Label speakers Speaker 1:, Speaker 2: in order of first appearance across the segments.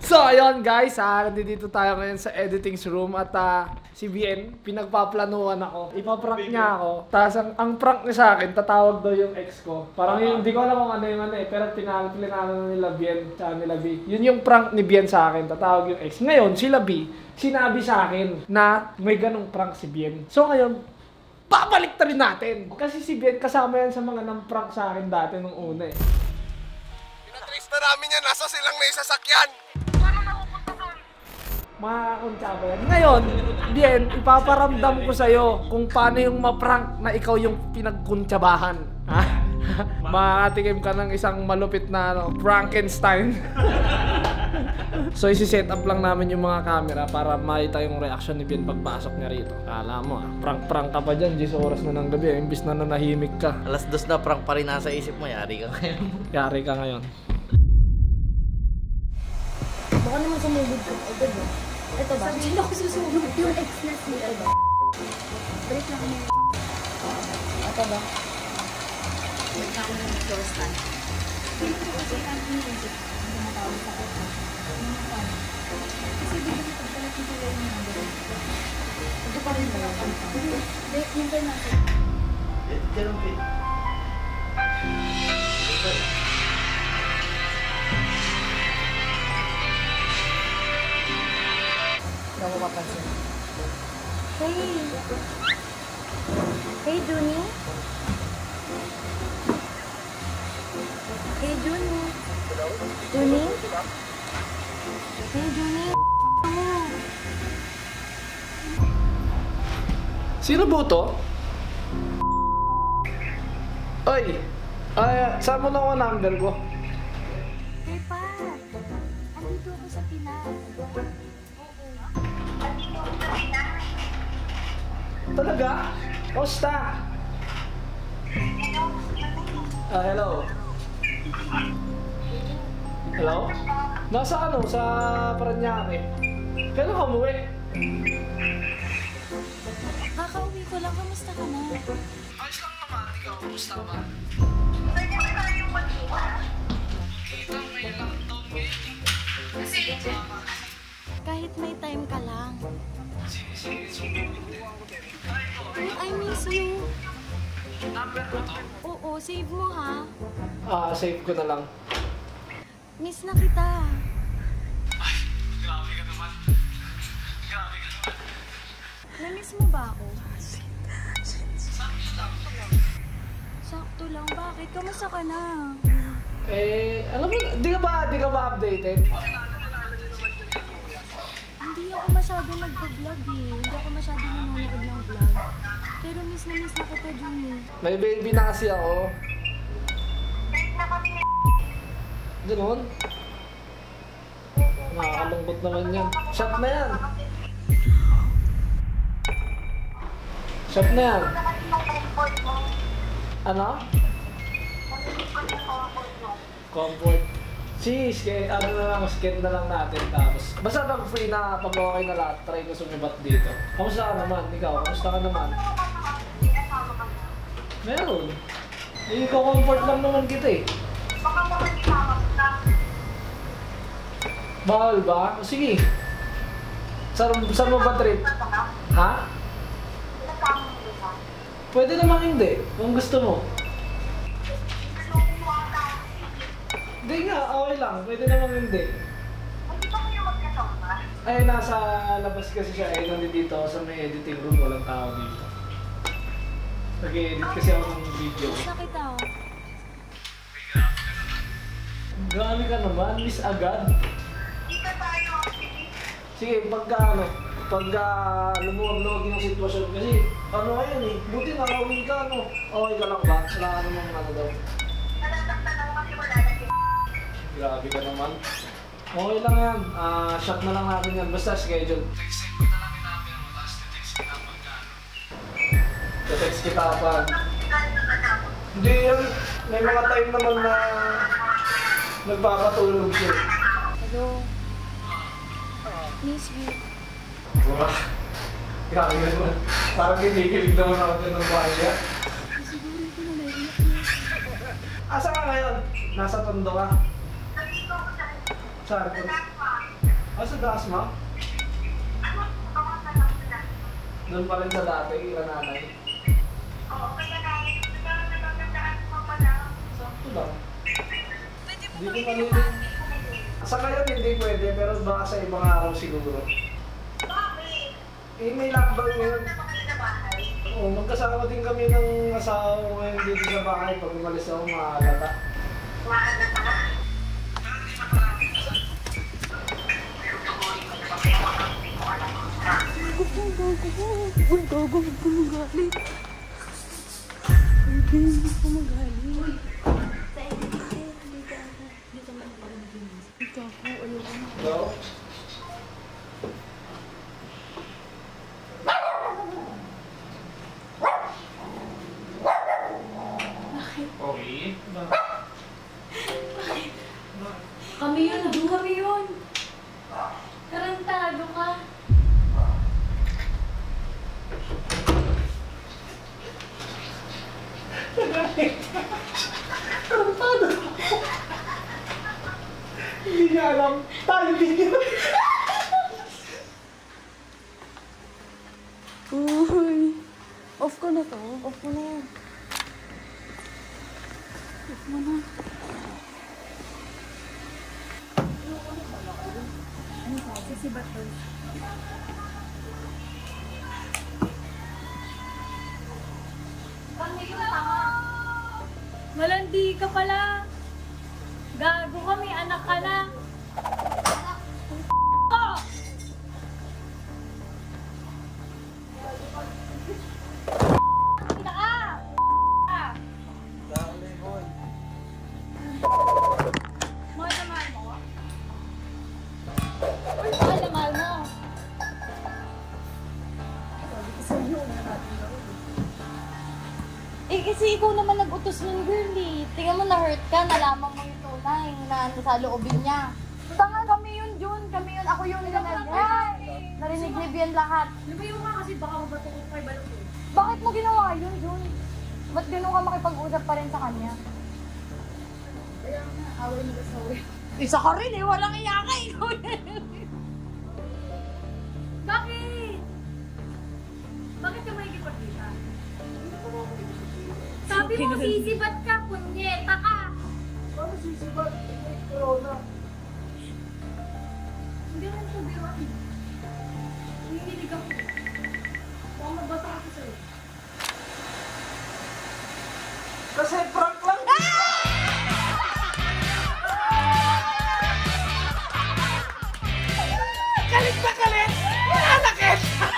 Speaker 1: So ayun guys, nandito tayo ngayon sa editing room at si Bien, pinagpaplanuhan ako. Ipaprank niya ako. Tapos ang prank niya sa akin, tatawag daw yung ex ko. Parang yun, hindi ko alam kung ano yung ano pero pinano nila Bien, tsaka nila B. Yun yung prank ni Bien sa akin, tatawag yung ex. Ngayon, sila B, sinabi sa akin na may ganong prank si Bien. So ngayon, babalik rin natin. Kasi si Bien kasama yan sa mga nang-prank sa akin dati nung una eh.
Speaker 2: Pinatrace na namin yan, nasa silang may sasakyan.
Speaker 1: Makakuntsaba yan. Ngayon, Bien, ipaparamdam ko sa'yo kung paano yung maprank na ikaw yung pinagkuntsabahan. Ha? Makakatikim ka ng isang malupit na Frankenstein. So, isi-set up lang namin yung mga camera para makita yung reaction ni Bien pagpasok niya rito. Kala mo, prank-prank ka pa dyan, 10 oras na ng gabi. Imbis na nanahimik ka.
Speaker 3: Alas 2 na prank pa rin nasa isip mo, yari ka ngayon.
Speaker 1: Yari ka ngayon.
Speaker 4: Baka naman sumugod ko. Ito ba? Ito ba? Sabihin ako susunod. Yung ex na siya. Ito ba? Break na kami. Ito ba? Break na kami ng floor stand. Hindi ko kasi ang iniisip. Hindi na tawag sa ako. Kasi hindi ko pagpalat nito lang yung number. Ito pa rin ba? Hindi, hintay natin.
Speaker 3: Ito lang, Pete.
Speaker 4: Hindi ako mapansin. Hey! Hey, Juni! Hey, Juni! Juni? Hey, Juni!
Speaker 1: Sino po to? Oy! Saan mo nakuha number ko?
Speaker 4: Hey, Pat! Andito ako sa Pinas.
Speaker 1: Talaga? Kamusta? Hello? Hello? Nasa ano? Sa Paranaque. Kailan ka umuwi?
Speaker 4: Kakauwi ko lang. Kamusta ka na?
Speaker 1: Ayos lang naman. Ikaw, kamusta ba? Kita, may lockdown ngayon.
Speaker 4: Kahit may time ka lang.
Speaker 1: Sige.
Speaker 4: I miss you.
Speaker 1: Number ko to?
Speaker 4: Oo, save mo ha.
Speaker 1: Save ko na lang.
Speaker 4: Miss na kita.
Speaker 1: Ay, grabe ka naman.
Speaker 4: Na-miss mo ba ako? Sakto lang. Bakit? Kamusta ka na?
Speaker 1: Alam mo, di ka ba updated?
Speaker 4: Hindi ako masyado nagpa-vlog eh. Hindi ako masyado nanonood ng vlog. Pero miss na kita, Juni.
Speaker 1: May baby na kasi ako. Ganon? Nakakalungkot naman yan. Shot na yan. Shot na yan. Ano? Comfort. Ano na lang, skate na lang natin tapos. Basta pag free na, pag okay na lahat, try ko sumibat dito. Kamusta ka naman? Ikaw, kamusta ka naman? Meron. Comfort lang naman kita eh. Bawal ba? O sige. Saan mo ba trip? Ha? Pwede namang hindi, kung gusto mo. Hindi nga, okay lang. Pwede namang hindi. Ay, nasa labas kasi siya. Nandito ako sa may editing room. Walang tao dito. Nag-edit kasi ako ng video.
Speaker 4: Miss na kita.
Speaker 1: Grabe ka naman. Miss agad. Sige, pagka lumuwag-luwag yung sitwasyon. Kasi ano ngayon eh. Buti nakawin ka, ano. Okay ka lang ba? Wala ka namang ano daw. Grabe ka naman. Okay lang yan. Shot na lang natin yan. Basta schedule. Text ko na lang yung number mo. Tapos text kita pagka. Text kita pag. Hindi yan. May mga time naman na nagpapatulog siya.
Speaker 4: Hello. Miss you.
Speaker 1: Wah. Grabe ka naman. Parang kinikilig naman ako dyan ng bahaya.
Speaker 4: Siguro ko na naiiyak na.
Speaker 1: Asa ka ngayon? Nasa Tondo ka? Saan? Sa Dasma? Doon pa rin sa dati, nanay.
Speaker 5: Oo, kaya nanay.
Speaker 1: Sakto lang. Hindi ko malilin. Sa ngayon hindi pwede, pero baka sa ibang araw siguro.
Speaker 5: Bakit?
Speaker 1: Eh, may lockdown ngayon.
Speaker 5: Bakit na bahay?
Speaker 1: Oo, magkasama din kami ng asawa ko ngayon dito sa bahay. Pag umalis ako, maaalata.
Speaker 5: Maaga pa ka?
Speaker 1: Hello? Okay.
Speaker 4: Kami yun, doon kami yun. Tarantado ka.
Speaker 1: Tarantado. Hindi niya alam. Tayo din yun.
Speaker 4: Uy. Off ko na to. Off ko na yan. Off mo na. Ano ka? Sisibat ko. Malandi ka pala. Gago kami, anak ka na. Mahal mo? Mahal mo? Eh, kasi ikaw naman nag-utos nun, girl, eh. Tingnan mo, na-hurt ka, nalaman mo yung tunay na sa loobin niya. Tanga, kami yun, Jun. Kami yun. Ako yung nilalagyan. Narinig ni Bian lahat.
Speaker 6: Lumayo nga kasi baka mabato ko kay Balong.
Speaker 4: Bakit mo ginawa yun, Jun? Ba't ganun ka makipag-usap pa rin sa kanya?
Speaker 6: Kaya nga, away mo sa away.
Speaker 4: Isa ka rin, eh. Walang iyaka, ikaw
Speaker 6: Bakit? Bakit ka makikipagkita? Sabi mo, sisibat ka, punyeta ka.
Speaker 1: Paano sisibat? May corona.
Speaker 6: Hindi naman ito biruan. Nanginginig ako. Baka mabato ako sa'yo.
Speaker 1: Kasi prank lang. Galit na galit! Anakit!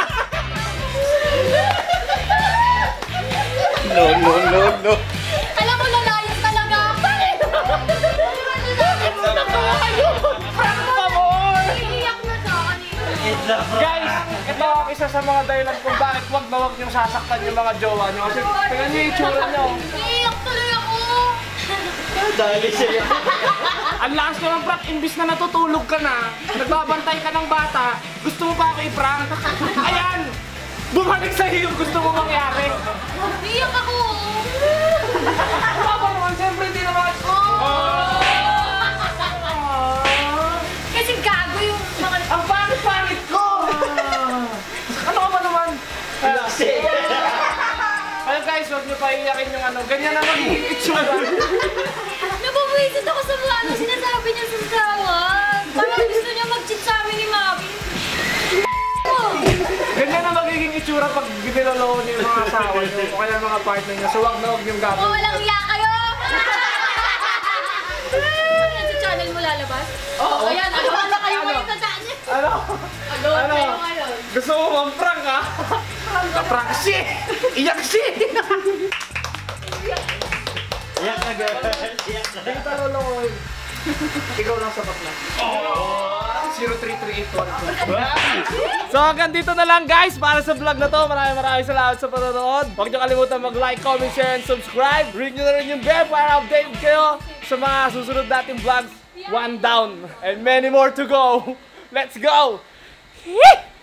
Speaker 3: No.
Speaker 4: Alam mo, lalayas talaga. Bakit?
Speaker 1: Prank pa more!
Speaker 6: Iiyak na sa kanina.
Speaker 1: Guys, ito ang isa sa mga dahilan kung bakit wag na wag niyong sasaktan yung mga jowa niyo. Kasi tingnan niyo yung itsura niyo.
Speaker 4: Iiyak tuloy ako.
Speaker 3: Dali siya.
Speaker 1: Ang lakas ko ng prank, imbis na natutulog ka na, nagbabantay ka ng bata, gusto mo pa ako i-prank? Ayan! Bumalik sa'yo yung gusto mo mangyari.
Speaker 4: Iiyak ako.
Speaker 1: Baba naman, siyempre hindi naman.
Speaker 4: Kasi gago yung mga...
Speaker 1: Ang pangit-pangit ko! Ano ka ba naman? Ayun guys, huwag niyo pa iyakin yung ano. Ganyan na magiging itsura.
Speaker 4: Nababuisit ako sa mga ano sinasabi niya sa tawag. Parang gusto niya mag-cheat sa amin ni Mami.
Speaker 1: Ganyan na magiging itsura pag giniloloko niyo yung mga asawa niyo o kaya mga partner niyo. So huwag na huwag niyong
Speaker 4: O,
Speaker 1: gagawin.
Speaker 4: walang iya kayo! Ano yan sa channel mo lalabas?
Speaker 1: Oo.
Speaker 4: Ayan, ano na kayo ngayon sa channel?
Speaker 1: Ano?
Speaker 4: Ano kayo ngayon?
Speaker 1: Gusto mo mang-prank ha? Na-prank si! Iyak si!
Speaker 3: Iyak na girl.
Speaker 1: Hindi kita lolokohin. Ikaw lang sapat lang. 03381. So hanggang dito na lang guys para sa vlog na to. Maraming salamat sa panonood. Huwag niyo kalimutan mag-like, comment, share, and subscribe. Ring nyo na rin yung bell para update kayo sa mga susunod nating vlogs. One down and many more to go. Let's go!